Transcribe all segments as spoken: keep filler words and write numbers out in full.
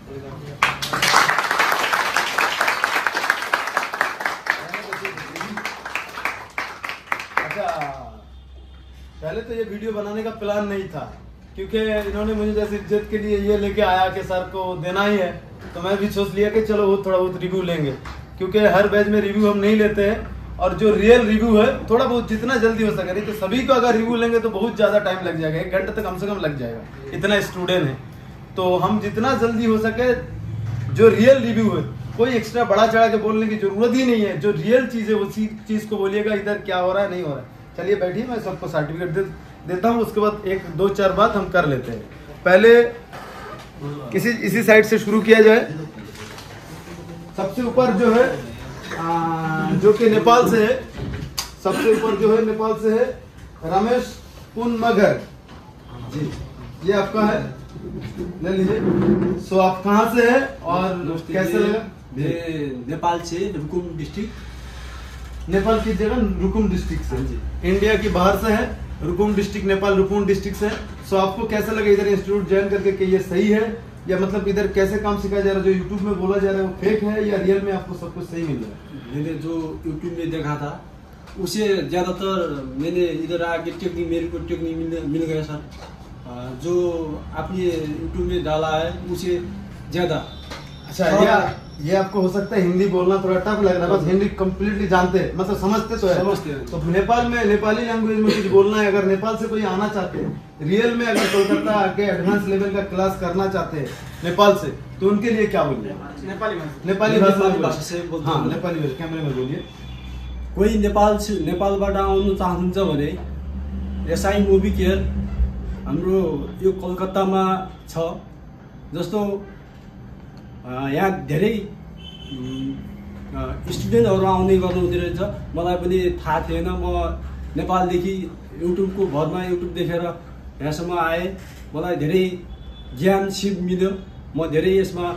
पहले तो ये वीडियो बनाने का प्लान नहीं था, क्योंकि इन्होंने मुझे जैसे इज्जत के लिए ये लेके आया कि सर को देना ही है, तो मैं भी सोच लिया कि चलो वो थोड़ा बहुत रिव्यू लेंगे, क्योंकि हर बैच में रिव्यू हम नहीं लेते हैं, और जो रियल रिव्यू है थोड़ा बहुत जितना जल्दी हो सके, नहीं तो सभी को अगर रिव्यू लेंगे तो बहुत ज़्यादा टाइम लग जाएगा, एक घंटे तक कम से कम लग जाएगा, इतना स्टूडेंट है। तो हम जितना जल्दी हो सके जो रियल रिव्यू है, कोई एक्स्ट्रा बड़ा चढ़ा के बोलने की जरूरत ही नहीं है, जो रियल चीज़ है उसी चीज़ को बोलिएगा, इधर क्या हो रहा है नहीं हो रहा है। चलिए बैठिए, मैं सबको सर्टिफिकेट दे देता हूँ, उसके बाद एक दो चार बात हम कर लेते हैं। पहले किसी इसी साइड से शुरू किया जाए। सबसे ऊपर जो है आ, जो कि नेपाल से है, सबसे ऊपर जो है नेपाल से है रमेश पुन मगर जी, ये आपका है, ले लीजिए। सो आप कहाँ से है और कैसे लगा? नेपाल से, रुकुम डिस्ट्रिक्ट। नेपाल की जगह रुकुम डिस्ट्रिक्ट से, इंडिया की बाहर से है, रुकुम डिस्ट्रिक्ट, नेपाल रुकुम डिस्ट्रिक्ट से। सो आपको कैसा लगा इधर इंस्टीट्यूट ज्वाइन करके, कि ये सही है या मतलब इधर कैसे काम सिखाया जा रहा है? जो यूट्यूब में बोला जा रहा है वो फेक है या रियल में आपको सब कुछ सही मिल रहा है? मैंने जो यूट्यूब में देखा था उसे ज्यादातर मैंने इधर आके टेक्निक, मेरे को टेक्निक मिल, मिल गया सर। जो आपने यूट्यूब में डाला है उसे ज्यादा अच्छा। ये ये आपको हो सकता है हिंदी बोलना थोड़ा टफ लग रहा है, बस हिंदी कम्प्लीटली जानते हैं, मतलब समझते तो है, समझते हैं। तो नेपाल में नेपाली लैंग्वेज में कुछ बोलना है, अगर नेपाल से कोई आना चाहते हैं रियल में, अगर कोलकाता आके एडवांस लेवल का क्लास करना चाहते हैं नेपाल से, तो उनके लिए क्या बोलिए? नेपाली नेपाली भाषा से। हाँ, नेपाली भाषा कैमरे में बोलिए। कोही नेपाल से नेपालबाट आउनु चाहनुहुन्छ भने एसआई मुभी केयर हाम्रो यो कलकत्तामा छ। जस्तो यहाँ धेरै स्टुडेन्टहरू आउने गर्नुहुँदो रहेछ, मलाई पनि थाहा थिएन। म नेपालदेखि युट्युबको भरमा युट्युब देखेर यहाँसम्म आएँ, मलाई धेरै ज्ञान सिप मिल्यो। म धेरै यसमा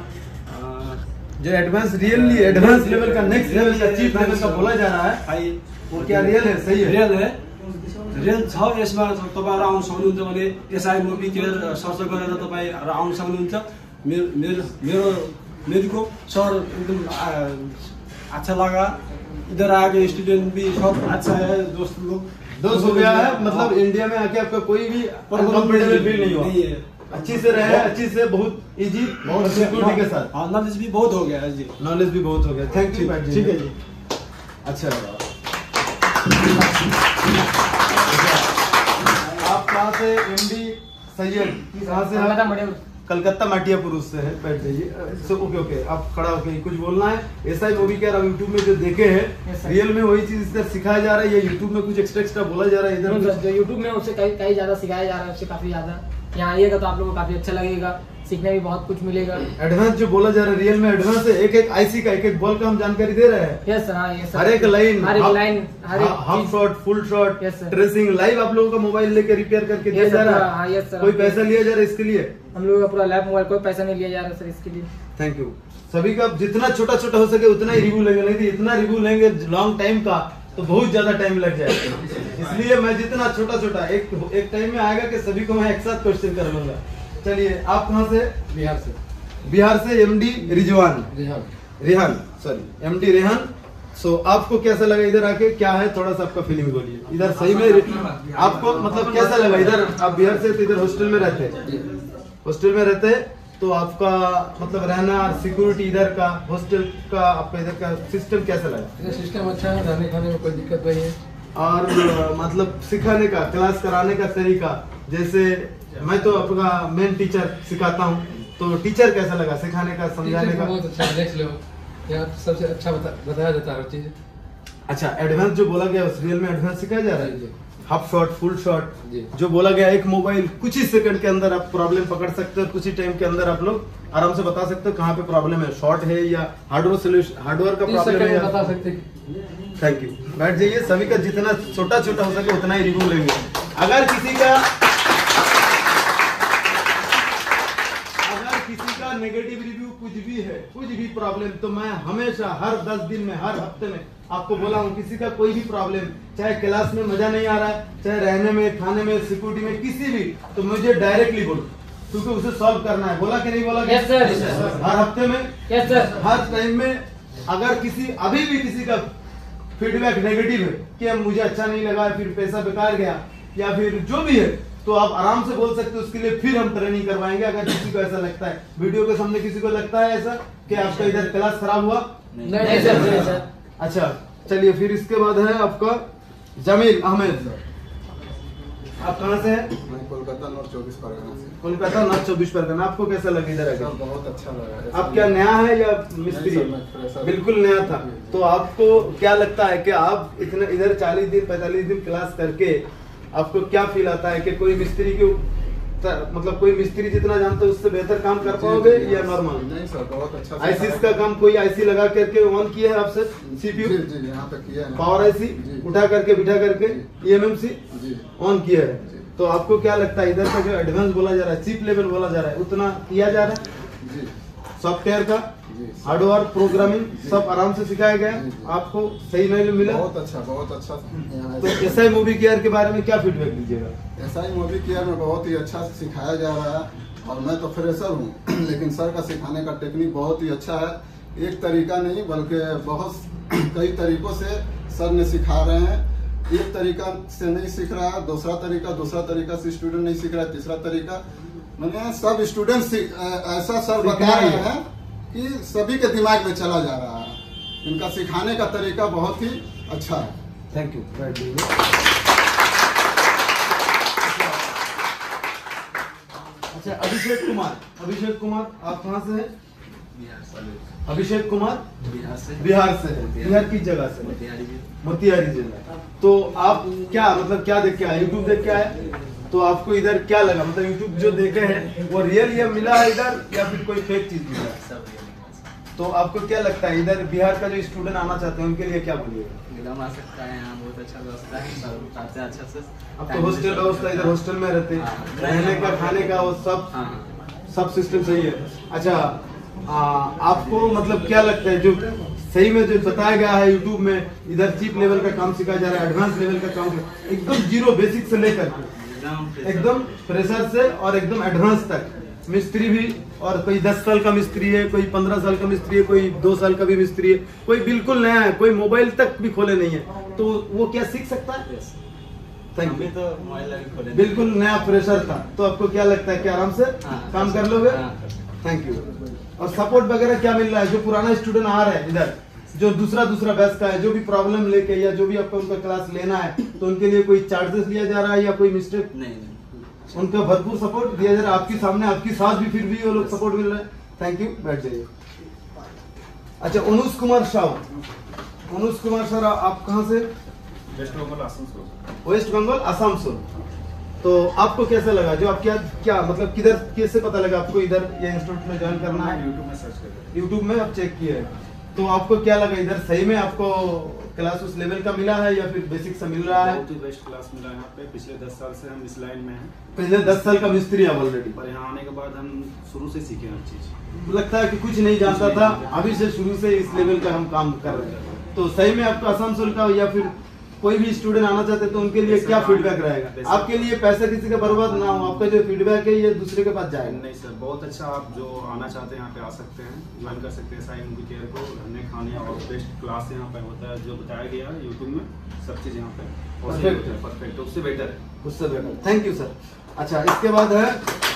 जो एडवांस रियली एडवांस लेवल का, नेक्स्ट लेवल का, चीफ लेवल का बोला जा रहा है, वो क्या रियल है? सही है, रियल है, रियल छ। यसमा तपाईँहरू आउनु सक्नुहुन्छ भने एसआई मुभी केयर सर्च गरेर तपाईँहरू आउनु सक्नुहुन्छ। मेरो मेरो मेरो मेरे को सर एकदम अच्छा लगा, इधर आके स्टूडेंट भी सब अच्छा है, दोस्त लोग दोस्त हो गया है, मतलब इंडिया में आके आपका कोई भी अनकंफर्टेबल फील नहीं हुआ, नहीं है, अच्छी से रहे, अच्छी से, बहुत इजी, बहुत सिक्योरिटी के साथ। हाँ, नॉलेज भी बहुत हो गया है जी, नॉलेज भी बहुत हो गया। थैंक यू, ठीक है जी। अच्छा, आप कहाँ से? एमडी सैयद कहाँ से? कलकत्ता माटियापुर से है। बैठ जाइए। ओके ओके, आप खड़ा होके कुछ बोलना है? ऐसा ही मूवी क्या यूट्यूब में जो देखे हैं रियल में वही चीज इधर सिखाया जा रहा है, ये यूट्यूब में कुछ एक्स्ट्रा एक्स्ट्रा बोला जा रहा है इधर? जो यूट्यूब में उससे कई कई ज्यादा सिखाया जा रहा है, उससे काफी ज्यादा यहाँ आइएगा तो आप लोगों को काफी अच्छा लगेगा, सीखने भी बहुत कुछ मिलेगा। एडवांस जो बोला जा रहा है रियल में एडवांस है, एक एक आईसी का, एक एक बॉल का हम जानकारी दे रहे हैं। यस सर, हाँ, यस सर। हर एक लाइन, हर एक लाइन, हर एक half shot, full shot, tracing live आप लोगों का मोबाइल लेके रिपेयर करके दिया जा रहा है। कोई पैसा लिया जा रहा है इसके लिए? हम लोगों का पूरा लैब मोबाइल, कोई पैसा नहीं लिया जा रहा है सर इसके लिए। Thank you. सभी का जितना छोटा छोटा हो सके उतना ही रिव्यू लेंगे, नहीं तो इतना रिव्यू लेंगे लॉन्ग टाइम का तो बहुत ज्यादा टाइम लग जाएगा, इसलिए मैं जितना छोटा छोटा एक एक टाइम में आएगा कि सभी को मैं एक साथ क्वेश्चन कर लूंगा। चलिए, आप कहाँ से? बिहार से। बिहार से MD Rizwan, Rehan Rehan sorry MD Rehan. So आपको कैसा लगा इधर आके? क्या है, थोड़ा सा आपका फीलिंग बोलिए। इधर सही में आपको मतलब कैसा लगा? इधर आप बिहार से तो इधर हॉस्टल में रहते हैं, हॉस्टल में रहते हैं तो आपका मतलब रहना, सिक्योरिटी इधर का, हॉस्टल का, आपका इधर का सिस्टम कैसा लगा? सिस्टम अच्छा है, रहने खाने में कोई दिक्कत नहीं है। और मतलब सिखाने का, क्लास कराने का तरीका, जैसे मैं तो आपका मेन टीचर सिखाता हूँ, तो टीचर कैसा लगा सिखाने का, समझाने का? बहुत अच्छा, नेक्स्ट लेवल, यहाँ सबसे अच्छा बता, बताया जाता है हर चीज। अच्छा, एडवांस जो बोला गया उस रियल में एडवांस सिखाया जा रहा है, हाफ शॉट, फुल शॉट, जो बोला गया एक मोबाइल कुछ ही सेकंड के अंदर आप प्रॉब्लम पकड़ सकते हो, कुछ ही टाइम के अंदर आप लोग आराम से बता सकते हो कहाँ पे प्रॉब्लम है, शॉर्ट है या हार्डवेयर सोल्यूशन, हार्डवेयर का प्रॉब्लम है, बता सकते। Thank you. बैठ जाइए। सभी का जितना छोटा छोटा हो सके उतना ही रिव्यू लेंगे। अगर किसी का अगर किसी का नेगेटिव रिव्यू कुछ भी है, कुछ भी प्रॉब्लम, तो मैं हमेशा हर दस दिन में, हर हफ्ते में आपको बोला हूँ, किसी का कोई भी प्रॉब्लम, चाहे क्लास में मजा नहीं आ रहा है, चाहे रहने में, खाने में, सिक्योरिटी में, किसी भी, तो मुझे डायरेक्टली बोलो, क्योंकि उसे सॉल्व करना है। बोला कि नहीं बोला? Yes, sir. Yes, sir. हर हफ्ते में, यस सर, हर टाइम में अगर किसी अभी भी किसी का फीडबैक नेगेटिव है कि मुझे अच्छा नहीं लगा, फिर पैसा बेकार गया या फिर जो भी है, तो आप आराम से बोल सकते हो। उसके लिए फिर हम ट्रेनिंग करवाएंगे। अगर किसी को ऐसा लगता है, वीडियो के सामने किसी को लगता है ऐसा कि आपका इधर क्लास खराब हुआ, नहीं सर, नहीं सर। अच्छा चलिए, फिर इसके बाद है आपका जमील अहमद। आप कहाँ से हैं? मैं कोलकाता नॉर्थ चौबीस परगना से। कोलकाता नॉर्थ चौबीस परगना। आपको कैसा लगा इधर आके? बहुत अच्छा लगा। आप क्या नया है या मिस्त्री? नहीं सर, मैं फ्रेशर। बिल्कुल नया था। तो आपको क्या लगता है कि आप इतने इधर चालीस दिन पैंतालीस दिन क्लास करके आपको क्या फील आता है कि कोई मिस्त्री के मतलब कोई मिस्त्री जितना जानते हैं उससे बेहतर काम कर पाओगे या नॉर्मल? नहीं सर, बहुत अच्छा। आईसीस का काम कोई आईसी लगा करके ऑन किया है आपसे? सीपीयू जी जी यहाँ तक किया है। पावर आईसी उठा करके बिठा करके ईएमएमसी जी ऑन किया है। तो आपको क्या लगता है इधर का जो एडवांस बोला जा रहा है, चीप लेवल बोला जा रहा है, उतना किया जा रहा है? जी सॉफ्टवेयर का जी हार्डवेयर प्रोग्रामिंग सब आराम से सिखाया गया है? आपको सही नहीं मिला? बहुत अच्छा, बहुत अच्छा। तो एसआई मूवी केयर के बारे में क्या फीडबैक दीजिएगा? एसआई मूवी केयर में बहुत ही अच्छा से सिखाया जा रहा है। और मैं तो फ्रेशर हूँ लेकिन सर का सिखाने का टेक्निक बहुत ही अच्छा है। एक तरीका नहीं बल्कि बहुत कई तरीकों से सर ने सिखा रहे हैं। एक तरीका से नहीं सीख रहा है, दूसरा तरीका दूसरा तरीका से स्टूडेंट नहीं सीख रहा है, तीसरा तरीका मैंने सब स्टूडेंट ऐसा सर बता रहे हैं कि सभी के दिमाग में चला जा रहा है। इनका सिखाने का तरीका बहुत ही अच्छा है। Thank you. अच्छा अभिषेक कुमार, अभिषेक कुमार आप कहाँ से हैं? अभिषेक कुमार बिहार से। बिहार से है। बिहार किस जगह से? मोतिहारी जिला। तो आप क्या मतलब क्या देख के आए? यूट्यूब देख के आए? तो आपको इधर क्या लगा? मतलब यूट्यूब जो देखे हैं वो रियल ये मिला है इधर या फिर कोई फेक चीज मिला है? तो आपको क्या लगता है इधर बिहार का जो स्टूडेंट आना चाहते हैं उनके लिए क्या बोलिएगा? एकदम आ सकता है, यहाँ बहुत अच्छा व्यवस्था है, सब बताते हैं अच्छा से। अब तो हॉस्टल व्यवस्था, इधर हॉस्टल में रहते हैं, रहने का खाने का वो सब सब सिस्टम सही है। अच्छा आ, आपको मतलब क्या लगता है जो सही में जो बताया गया है यूट्यूब में, इधर चीप लेवल का काम सिखाया जा रहा है, एडवांस लेवल का काम एकदम जीरो बेसिक से लेकर एकदम फ्रेशर से और एकदम एडवांस तक, मिस्त्री भी और कोई दस साल का मिस्त्री है, कोई पंद्रह साल का मिस्त्री है, कोई दो साल का भी मिस्त्री है, कोई बिल्कुल नया है, कोई मोबाइल तक भी खोले नहीं है, तो वो क्या सीख सकता है? Thank you. तो मोबाइल बिल्कुल नया फ्रेशर था, तो आपको क्या लगता है कि आराम से काम कर लोगे? Thank you. और सपोर्ट वगैरह क्या मिल रहा है? जो पुराना स्टूडेंट आ रहा है इधर, जो दूसरा दूसरा बैच का है, जो भी प्रॉब्लम लेके या जो भी आपको उनका क्लास लेना है, तो उनके लिए कोई चार्जेस लिया जा रहा है या कोई मिस्टेक? नहीं, उनका भरपूर सपोर्ट दिया जा रहा है आपके सामने, आपके साथ भी फिर भी वो लोग सपोर्ट मिल रहा है। थैंक यू, बैठ जाइए। अच्छा अनुज कुमार शाह, अनुज कुमार सर आप कहाँ से? वेस्ट बंगाल आसनसोल। वेस्ट बंगाल आसानसोल। तो आपको कैसा लगा? जो आप क्या क्या मतलब किधर कैसे पता लगा आपको इधर ये इंस्टीट्यूट में ज्वाइन करना है? यूट्यूब में सर्च करके। यूट्यूब में आप चेक किए, तो आपको क्या लगा इधर सही में आपको क्लास उस लेवल का मिला है या फिर बेसिक से मिल रहा है? बहुत ही बेस्ट क्लास मिला है यहाँ पे। पिछले दस साल से हम इस लाइन में हैं। पिछले दस साल का मिस्त्री है ऑलरेडी, पर यहाँ आने के बाद हम शुरू से सीखे हर चीज। लगता है कि कुछ नहीं जानता था, अभी से शुरू से इस लेवल का हम काम कर रहे हैं। तो सही में आपको आसानसोल का या फिर कोई भी स्टूडेंट आना चाहते तो उनके लिए क्या फीडबैक रहेगा? आपके लिए पैसा किसी का बर्बाद ना हो, आपका जो फीडबैक है ये दूसरे के पास जाएगा? नहीं सर, बहुत अच्छा। आप जो आना चाहते हैं यहाँ पे आ सकते हैं, ज्वाइन कर सकते हैं साई मूवी केयर को। रहने खाने और बेस्ट क्लास यहाँ पे होता है, जो बताया गया है यूट्यूब में, सब चीज यहाँ पे परफेक्ट है। परफेक्ट, उससे बेटर है, उससे बेटर। Thank you sir. अच्छा इसके बाद है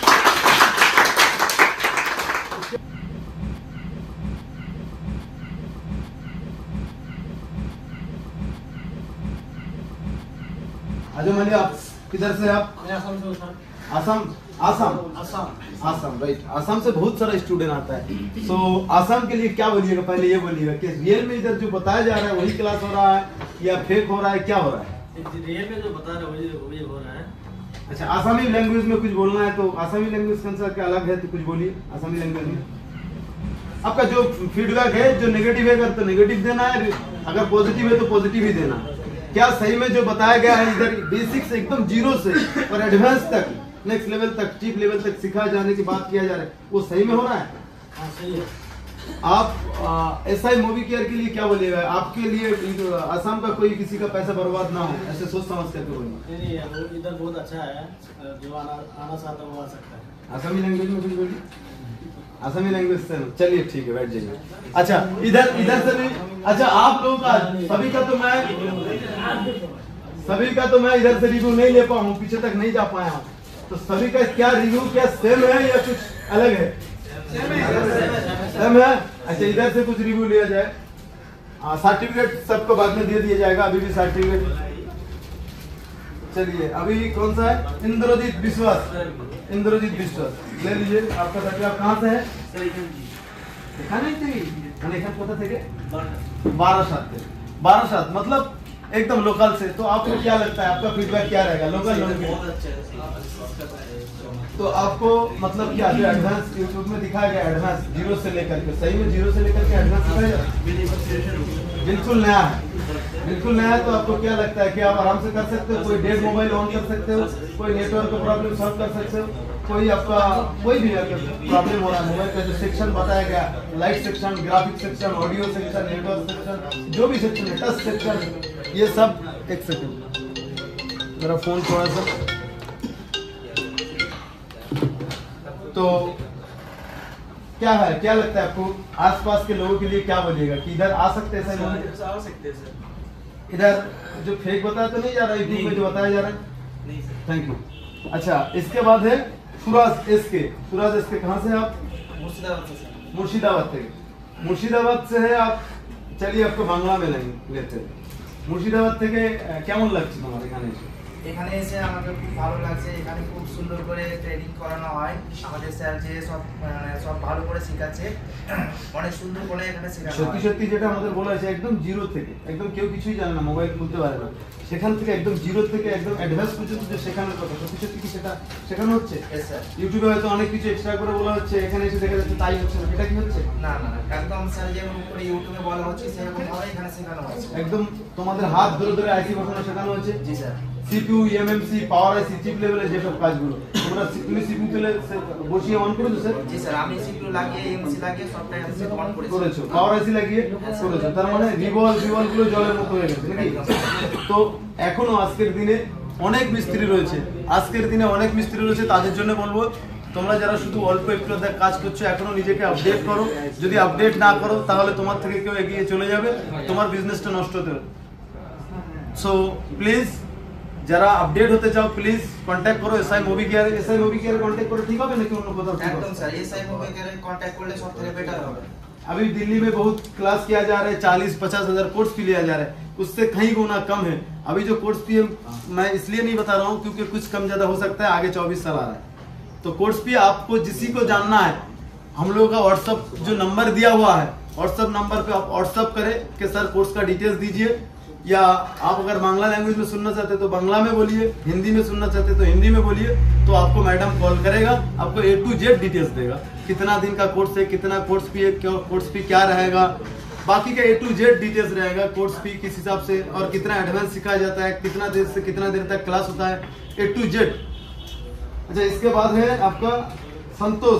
आजो मालिक, आप किधर से? आप आसाम आसाम आसाम आसाम राइट। आसाम से बहुत सारा स्टूडेंट आता है, तो आसाम के लिए क्या बोलिएगा? पहले ये बोलिएगा कि रियल में इधर जो बताया जा रहा है वही क्लास हो रहा है या फेक हो रहा है, क्या हो रहा है? रियल में जो बता रहे वही वही हो रहा है। अच्छा आसामी लैंग्वेज में कुछ बोलना है तो आसामी लैंग्वेज कंसर्ट का अलग है, तो कुछ बोलिए आसामी लैंग्वेज में। आपका जो फीडबैक है, जो नेगेटिव है तो नेगेटिव देना है, अगर पॉजिटिव है तो पॉजिटिव ही देना है। क्या सही में जो बताया गया है इधर बेसिक से एकदम जीरो से और एडवांस तक, नेक्स्ट लेवल तक, चीप लेवल तक सिखाए जाने की बात किया जा रहा है, वो सही में हो रहा है? हाँ सही है। आप एसआई मूवी केयर के लिए क्या बोलिएगा? आपके लिए आसाम का कोई किसी का पैसा बर्बाद ना हो, ऐसे सोच समझ करके बोलिए। नहीं नहीं, इधर बहुत अच्छा है, जो आना आना चाहता है वो आ सकता है। असमी लैंग्वेज में कुछ बोलिए। असमी लैंग्वेज से चलिए ठीक है, बैठ जाइए। अच्छा इधर इधर से भी, अच्छा आप लोगों का सभी का तो मैं सभी का तो मैं इधर से रिव्यू नहीं ले पाऊँ, पीछे तक नहीं जा पाया हूँ, तो सभी का क्या रिव्यू क्या सेम है या कुछ अलग है? सेम है। अच्छा इधर से कुछ रिव्यू लिया जाए। सर्टिफिकेट सबको बाद में दे दिया जाएगा, अभी भी सर्टिफिकेट। चलिए अभी कौन सा है? इंद्रजीत विश्वास, इंद्रजीत विश्वास ले लीजिए आपका सर्टिफिकेट। आप कहाँ से है? देखा नहीं थी पता थे बारह सात थे, बारह सात मतलब एकदम लोकल से। तो आपको क्या लगता है, आपका फीडबैक क्या रहेगा लोकल लोग? तो आपको मतलब क्या जो एडवांस यूट्यूब में दिखाया गया एडवांस जीरो से लेकर के, सही में जीरो से लेकर के एडवांस दिखाया बिल्कुल नया है, बिल्कुल नया है। तो आपको क्या लगता है कि आप आराम से कर सकते हो? कोई डेड मोबाइल ऑन कर सकते हो, कोई नेटवर्क का प्रॉब्लम सॉल्व कर सकते हो, कोई आपका कोई भी प्रॉब्लम हो रहा है मोबाइल का जो सेक्शन बताया गया, light section, graphic section, audio section, network section, जो भी सेक्शन है, टच सेक्शन, ये सब। एक सेकंड मेरा फोन थोड़ा सा, तो क्या है, क्या लगता है आपको आसपास के लोगों के लिए क्या बोलिएगा कि इधर आ सकते हैं? सर आ सकते हैं सर। इधर जो फेक बताया तो नहीं जा रहा है यूट्यूब में जो बताया जा रहा है? नहीं सर। Thank you. अच्छा इसके बाद है सुराज एस के। सुराज एस के कहाँ से आप? मुर्शिदाबाद से सर। मुर्शिदाबाद से। मुर्शिदाबाद से है आप। चलिए आपको बांग्ला में लेते हैं। মুর্শিদাবাদ থেকে কেমন লাগছে তোমার এখানে এসে? এখানে এসে আমাকে খুব ভালো লাগছে। এখানে খুব সুন্দর করে ট্রেনিং করানো হয়। আমাদের স্যার যে সব মানে সব ভালো করে শেখাচ্ছে, অনেক সুন্দর করে এখানে শেখানো হয়। সত্যি সত্যি যেটা আমাদের বলা হয়েছে একদম জিরো থেকে, একদম কেউ কিছুই জানে না, মোবাইল খুলতে পারে না, সেখান থেকে একদম জিরো থেকে একদম অ্যাডভান্স পর্যন্ত যে শেখানোর কথা, সত্যি সত্যি কি সেটা শেখানো হচ্ছে? ইউটিউবে হয়তো অনেক কিছু এক্সট্রা করে বলা হচ্ছে, এখানে এসে দেখা যাচ্ছে তাই হচ্ছে না, এটা কি হচ্ছে? না না একদম স্যার যেমন করে ইউটিউবে বলা হচ্ছে সেরকম ভাবে এখানে শেখানো হচ্ছে। একদম তোমাদের হাত ধরে ধরে আইসি বসানো শেখানো হচ্ছে। জি sir. CPU, EMMC, power IC, chip লেভেলে যেসব কাজগুলো তোমরা তুমি সিপিইউ তেলে বসিয়ে অন করেছো স্যার? জি স্যার, আমি সিপিইউ লাগিয়ে এমএমসি লাগিয়ে সবটাই আমি অন করেছি। করেছো, পাওয়ার আইসি লাগিয়ে করেছো, তার মানে রিভল রিভল গুলো জলের মতো হয়ে গেছে নাকি? তো এখনো আজকের দিনে অনেক মিস্ত্রি রয়েছে, আজকের দিনে অনেক মিস্ত্রি রয়েছে, তাদের জন্য বলবো তোমরা যারা শুধু অল্প একটু কাজ করছো এখনো নিজেকে আপডেট করো। যদি আপডেট না করো তাহলে তোমার থেকে কেউ এগিয়ে চলে যাবে, তোমার বিজনেসটা নষ্ট হতে পারে। সো প্লিজ যারা আপডেট হতে চাও প্লিজ কন্ট্যাক্ট করো SI movie care. SI movie care contact করে ঠিক হবে নাকি অন্য কোথাও? একদম sir, SI movie care contact করলে সবথেকে বেটার হবে। अभी दिल्ली में बहुत क्लास किया जा रहा है, चालीस पचास हजार कोर्स फी लिया जा रहा है, उससे कहीं गुना कम है। अभी जो कोर्स फी मैं इसलिए नहीं बता रहा हूँ क्योंकि कुछ कम ज्यादा हो सकता है, आगे चौबीस साल आ रहा है। तो कोर्स फी आपको जिसी को जानना है, हम लोगों का व्हाट्सअप जो नंबर दिया हुआ है, व्हाट्सअप नंबर पे आप व्हाट्सअप करें कि सर कोर्स का डिटेल्स दीजिए, या आप अगर बांग्ला लैंग्वेज में सुनना चाहते हैं तो बांग्ला में बोलिए, हिंदी में सुनना चाहते हैं तो हिंदी में बोलिए, तो आपको मैडम कॉल करेगा, आपको ए टू जेड डिटेल्स देगा, कितना दिन का कोर्स है, कितना कोर्स फी है, क्या कोर्स फी क्या रहेगा, बाकी का ए टू जेड डिटेल्स रहेगा, कोर्स फी किस हिसाब से और कितना एडवांस सिखाया जाता है, कितना देर से कितना देर तक क्लास होता है, ए टू जेड। अच्छा इसके बाद है आपका संतोष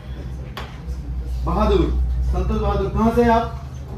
बहादुर। संतोष बहादुर कहाँ से आप?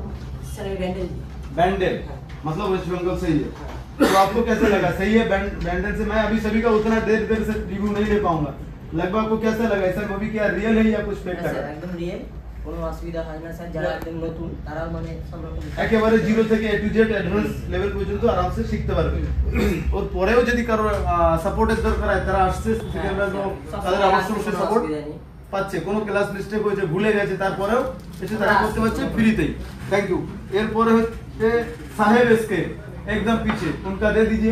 बैंडेल, मतलब वेस्ट बंगाल से ही है। तो आपको कैसा लगा? सही है बैंडेल से? मैं अभी सभी का उतना देर देर से रिव्यू नहीं ले पाऊंगा, लगभग आपको कैसा लगा? ऐसा मूवी क्या रियल है या कुछ फेक लगा? একদম রিয়েল, কোনো অসুবিধা হয় না স্যার। যারা একদম নতুন তারা মানে সব রকম একেবারে জিরো থেকে A to Z advance level পর্যন্ত আরাম से শিখতে পারবে। ওর পরেও যদি কারো সাপোর্টের দরকার হয় তারা আসছে শিখবে, তাদের অবশ্যই সাপোর্ট পাচ্ছে। কোনো ক্লাস মিস্টেক হয়েছে, ভুলে গেছে, তারপরেও এসে তারা করতে পারছে ফ্রিতেই। Thank you. এরপরে হচ্ছে साहेब इसके एकदम पीछे, उनका दे दीजिए।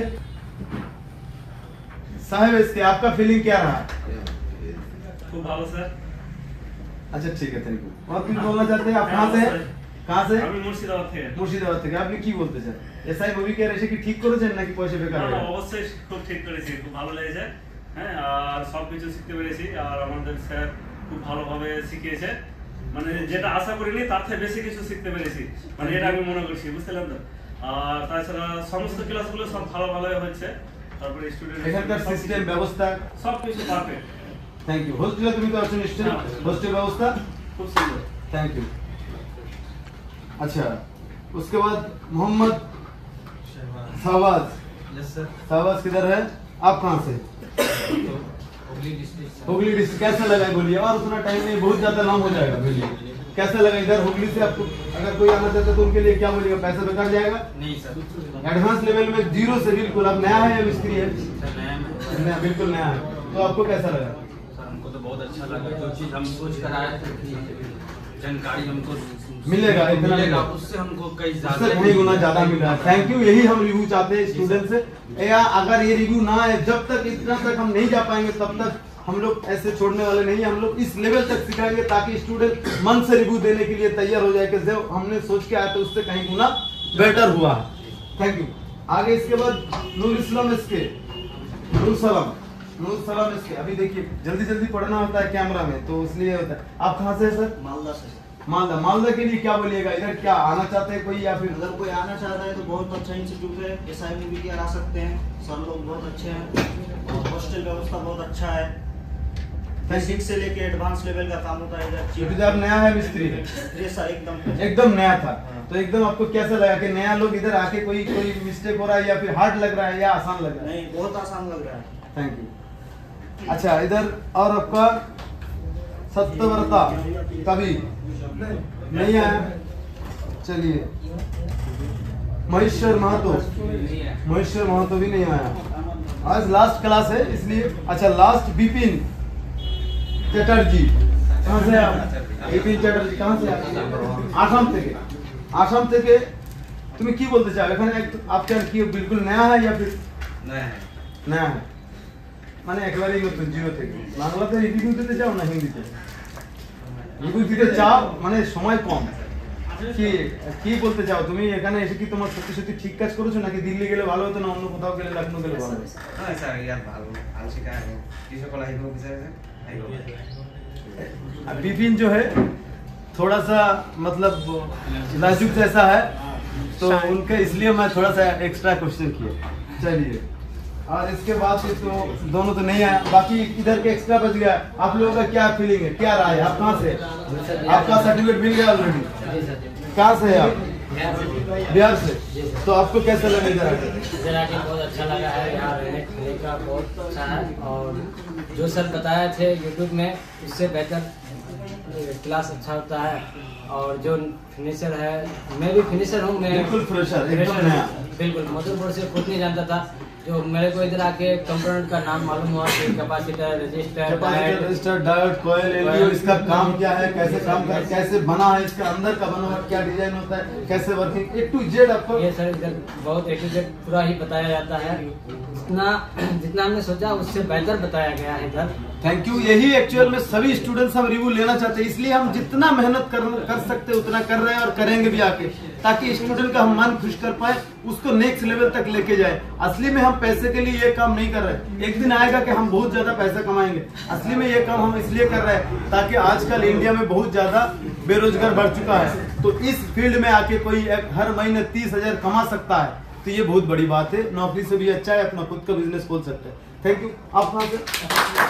साहेब इसके आपका फीलिंग क्या रहा? खूब ভালো স্যার। अच्छा ठीक है, थैंक यू। और कुछ बोलना चाहते हैं? आप कहाँ से हैं? कहाँ से? আমি মুর্শিদাবাদ থেকে। মুর্শিদাবাদ থেকে। আপনি কি বলতে চান? এসআই মুভি কেয়ার এসে কি ঠিক করেছেন নাকি পয়সা বেকার? না অবশ্যই খুব ঠিক করেছি, খুব ভালো লেগেছে। হ্যাঁ, আর সব কিছু শিখতে পেরেছি, আর আমাদের স্যার খুব ভালোভাবে শিখিয়েছে, মানে যেটা আশা করিনি তার থেকে বেশি কিছু শিখতে পেরেছি, মানে এটা আমি মনে করছি, বুঝলেন তো? আর তাছাড়া সমস্ত ক্লাসগুলো সব ভালো ভালোই হচ্ছে, তারপরে স্টুডেন্ট এখানকার সিস্টেম ব্যবস্থা সব কিছু পারফেক্ট। Thank you. হোস্টেলে তুমি তো আছো নিশ্চয়ই, হোস্টেল ব্যবস্থা খুব সুন্দর। Thank you. अच्छा उसके बाद मोहम्मद शहबाज। Yes sir. शहबाज किधर है? आप कहाँ से? हुगली डिस्ट्रिक्ट कैसा लगा बोलिए? और उतना टाइम नहीं, बहुत ज्यादा लॉन्ग हो जाएगा। बोलिए कैसा लगा इधर हुगली से आपको? अगर कोई आना चाहता है तो उनके लिए क्या बोलिएगा? पैसा बेकार जाएगा? नहीं सर, एडवांस लेवल में जीरो से बिल्कुल। आप नया है या मिस्त्री है? नया, बिल्कुल नया है। तो आपको कैसा लगा? सर हमको तो बहुत अच्छा लगा। जो चीज हम सोच कर आए थे कि जानकारी हमको मिलेगा, इतना मिलेगा, उससे हमको कई उससे कई गुना ज्यादा मिल रहा है। Thank you. यही हम रिव्यू चाहते हैं स्टूडेंट से। या अगर ये रिव्यू ना है, जब तक इतना तक हम नहीं जा पाएंगे तब तक हम लोग ऐसे छोड़ने वाले नहीं है। हम लोग इस लेवल तक सिखाएंगे ताकि स्टूडेंट मन से रिव्यू देने के लिए तैयार हो जाए कि जो हमने सोच के आया था उससे कहीं गुना बेटर हुआ है। Thank you. आगे इसके बाद नूर इस्लाम इसके नूर सलाम नूर सलाम इसके। अभी देखिए जल्दी जल्दी पढ़ना होता है कैमरा में, तो इसलिए होता है। आप कहाँ से है सर? मालदा से। मालदा। मालदा के लिए क्या बोलिएगा? इधर क्या आना चाहते हैं कोई, या फिर अगर कोई आना चाहता है तो बहुत अच्छा इंस्टीट्यूट है, एसआई मूवी के आ सकते हैं। सर लोग बहुत अच्छे हैं और हॉस्टल व्यवस्था बहुत अच्छा है। बेसिक से लेके एडवांस लेवल का काम होता है इधर। तो आप नया है मिस्त्री? ये सर एकदम एकदम नया था। तो एकदम आपको कैसा लगा कि नया लोग इधर आके कोई कोई मिस्टेक हो रहा है, या फिर हार्ड लग रहा है या आसान लग रहा है? नहीं, बहुत आसान लग रहा है। Thank you. अच्छा, इधर और आपका सत्यव्रता कभी नहीं आया? चलिए, महेश्वर महतो महेश्वर महतो भी नहीं आया। आज लास्ट क्लास है इसलिए। अच्छा, लास्ट विपिन चटर्जी। कहाँ से आप? विपिन चटर्जी कहाँ से आप? आसाम থেকে। आसाम থেকে তুমি কি বলতে চাও? এখানে আপনার কি বিলকুল নয়া है या फिर नया है? নয়া है মানে একবারেই নতুন জিরো থেকে। বাংলাতে রিভিউ দিতে চাও না হিন্দিতে? রিভিউ দিতে চাও মানে সময় কম। কি কি বলতে চাও তুমি? এখানে এসে কি তোমার সত্যি সত্যি ঠিক কাজ করেছো নাকি দিল্লি গেলে ভালো হতো না অন্য কোথাও গেলে লখনৌ গেলে ভালো হতো? না স্যার ইয়ার ভালো ভালো শিখা है किसी को लाइव বিচারে आइबो। अब विपिन जो है थोड़ा सा मतलब नाजुक जैसा है, तो उनका इसलिए मैं थोड़ा सा एक्स्ट्रा क्वेश्चन किया। चलिए, और इसके बाद फिर तो दोनों तो नहीं आया, बाकी इधर के एक्स्ट्रा बच गया। आप लोगों का क्या फीलिंग है, क्या राय है? आप कहाँ से? आपका सर्टिफिकेट मिल गया ऑलरेडी? कहाँ से है आप? बिहार से। तो आपको कैसा लगा इधर आके? इधर आके बहुत अच्छा लगा है। यहाँ रहने खाने का बहुत अच्छा है, और जो सर बताए थे यूट्यूब में उससे बेहतर क्लास अच्छा होता है। और जो फिनिशर है, मैं भी फिनिशर हूँ। मैं बिल्कुल फ्रेशर, एकदम नया। बिल्कुल मधुपुर से खुद नहीं जानता था। जो मेरे को इधर आके कंपोनेंट का नाम मालूम हुआ कि capacitor, resistor, capacitor, resistor, diode, coil, LDO, इसका काम क्या है, कैसे काम कर, कैसे बना है, इसका अंदर का बना हुआ क्या डिजाइन होता है, कैसे वर्किंग, ए टू जेड आपको ये सर इधर बहुत ए टू जेड पूरा ही बताया जाता है। जितना जितना हमने सोचा उससे बेहतर बताया गया है इधर। Thank you. यही एक्चुअल में सभी स्टूडेंट्स हम रिव्यू लेना चाहते हैं, इसलिए हम जितना मेहनत कर कर सकते हैं उतना कर रहे हैं और करेंगे भी आके, ताकि स्टूडेंट का हम मन खुश कर पाए, उसको नेक्स्ट लेवल तक लेके जाए। असली में हम पैसे के लिए ये काम नहीं कर रहे। एक दिन आएगा कि हम बहुत ज्यादा पैसा कमाएंगे। असली में ये काम हम इसलिए कर रहे हैं ताकि आजकल इंडिया में बहुत ज्यादा बेरोजगार बढ़ चुका है, तो इस फील्ड में आके कोई एक हर महीने तीस हजार कमा सकता है, तो ये बहुत बड़ी बात है। नौकरी से भी अच्छा है, अपना खुद का बिजनेस खोल सकते हैं। Thank you. आप कहाँ से?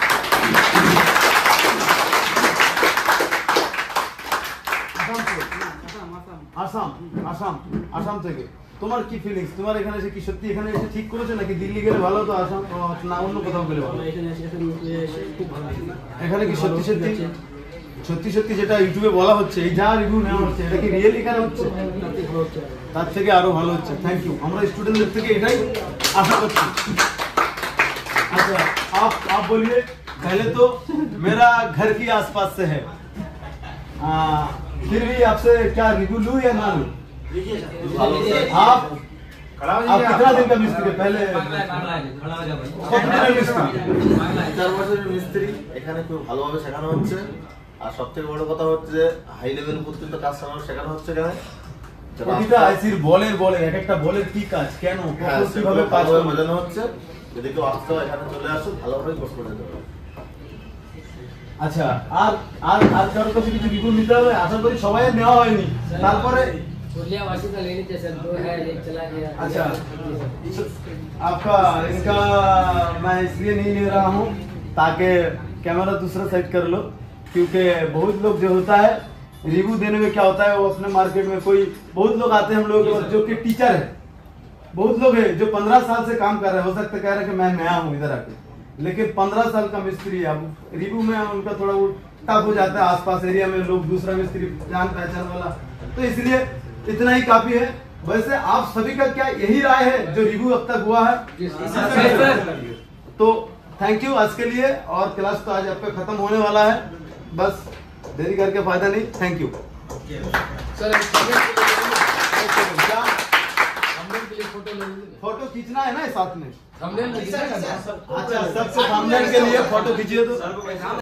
আসাম। আসাম আসাম থেকে। তোমার কি ফিলিংস? তোমার এখানে এসে কি সত্যি এখানে এসে ঠিক করেছো নাকি দিল্লি গেলে ভালো হতো, আসাম না অন্য কোথাও গেলে ভালো? এখানে কি সত্যি সত্যি সত্যি সত্যি যেটা ইউটিউবে বলা হচ্ছে, এই যা রিভিউ নেওয়া হচ্ছে, এটা কি রিয়েল এখানে হচ্ছে? তার থেকে আরো ভালো হচ্ছে। Thank you. আমরা স্টুডেন্টদের থেকে এটাই আশা করছি। अच्छा, आप आप बोलिए। पहले तो मेरा घर की आसपास से है, आ, फिर भी आपसे क्या रिव्यू लूं या ना लूं? आप आप कितना दिन का मिस्त्री? पहले চার বছরের মিস্ত্রি। এখানে খুব ভালোভাবে শেখানো হচ্ছে, আর সবথেকে বড় কথা হচ্ছে যে হাই লেভেল পর্যন্ত কাজ শেখানো হচ্ছে এখানে। প্রতিটা আইসির বলের বলে এক একটা বলের কি কাজ, কেন কিভাবে কাজ বোঝানো হচ্ছে। যদি কেউ আসতে হয় এখানে চলে আসুন, ভালোভাবে কোর্স করে যেতে হবে। আচ্ছা, আর আর আর কারোর কাছে কিছু রিভিউ নিতে হবে? আশা করি সবাই নেওয়া হয়নি। তারপরে वासी का ले लीजिए सर, दो है, एक चला गया। अच्छा, आपका इनका मैं इसलिए नहीं ले रहा हूँ ताकि कैमरा दूसरा सेट कर लो, क्योंकि बहुत लोग जो होता है रिव्यू देने में क्या होता है, वो अपने मार्केट में कोई बहुत लोग आते हैं हम लोग जो कि टीचर है, बहुत लोग है जो पंद्रह साल से काम कर रहे हैं, हो सकता है कह रहे हैं कि मैं नया हूँ इधर आके, लेकिन पंद्रह साल का मिस्त्री है। अब रिव्यू में उनका थोड़ा वो टफ हो जाता है, आसपास एरिया में लोग दूसरा मिस्त्री जान पहचान वाला, तो इसलिए इतना ही काफी है। वैसे आप सभी का क्या यही राय है जो रिव्यू अब तक हुआ है? तो थैंक यू आज के लिए, और क्लास तो आज आपका खत्म होने वाला है, बस देरी करके फायदा नहीं। Thank you sir. फोटो खींचना है ना साथ में, थंबनेल अच्छा सबसे थंबनेल के लिए फोटो खींचिए तो।